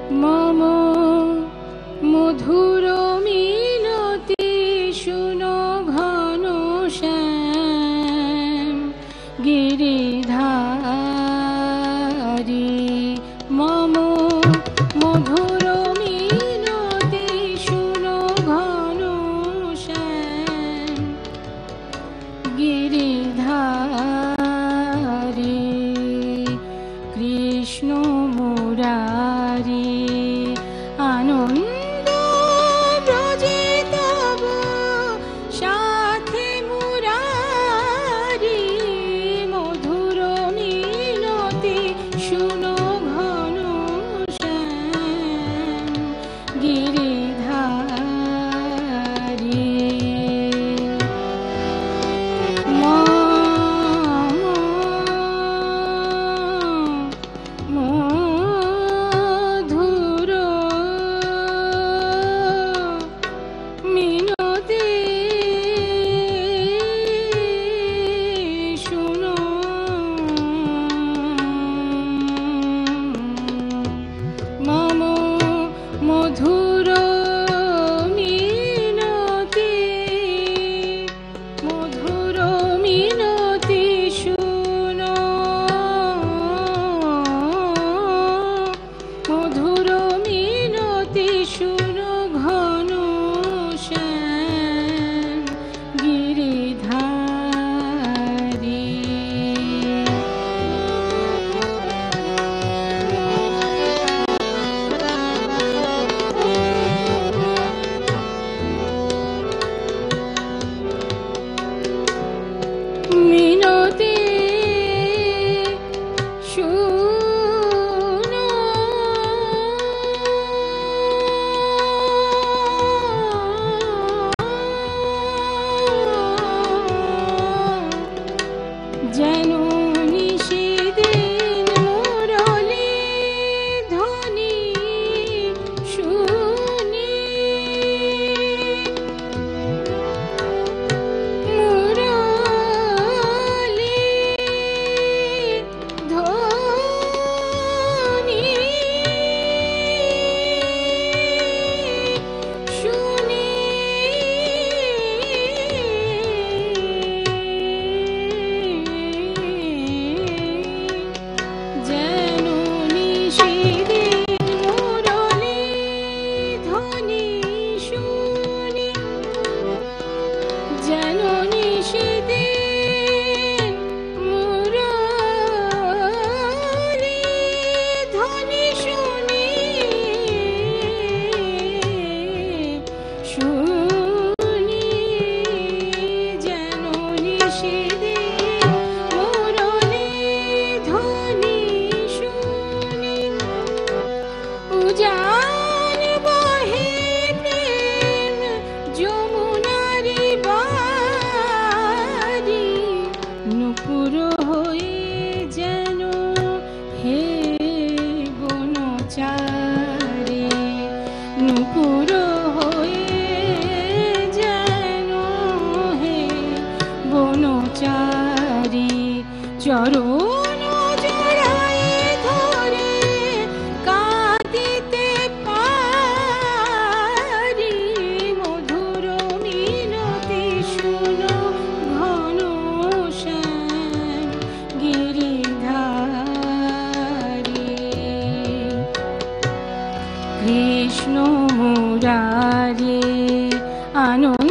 मम मधुर मिनति शुनो घन श्याम गिरिधारी मम मधुर मिनति शुनो घन श्याम गिरिधारी कृष्ण मुरारी आनंद ब्रजे तब साथे मुरारी मधुर मिनति शुनो घन श्याम गिरिधारी मधुर मिनति शुनो मम मधुर मिनति मधुर मिनति शुनो मधुर मिनति शुनो घन श्याम गिरिधारी मिनति शुनो যেন নিশিদিন মুরলী ধ্বনি শুনি মুরলী ধ্বনি শুনি যেন নিশিদিন মুরলী ধ্বনি শুনি যেন নিশিদিন মুরলী ধ্বনি শুনি শুনি যেন নিশিদিন মুরলী ধ্বনি শুনি উজান বহে প্রেম যমুনারি বারি নুপুর হয়ে যেন হে বনচারী নুপুর হয়ে যেন হে বনচারী চরণ জড়ায়ে ধরে কাঁদিতে পারি মধুর মিনতি শুনো ঘন শ্যাম গিরিধারি কৃষ্ণ মুরারি আনন্দ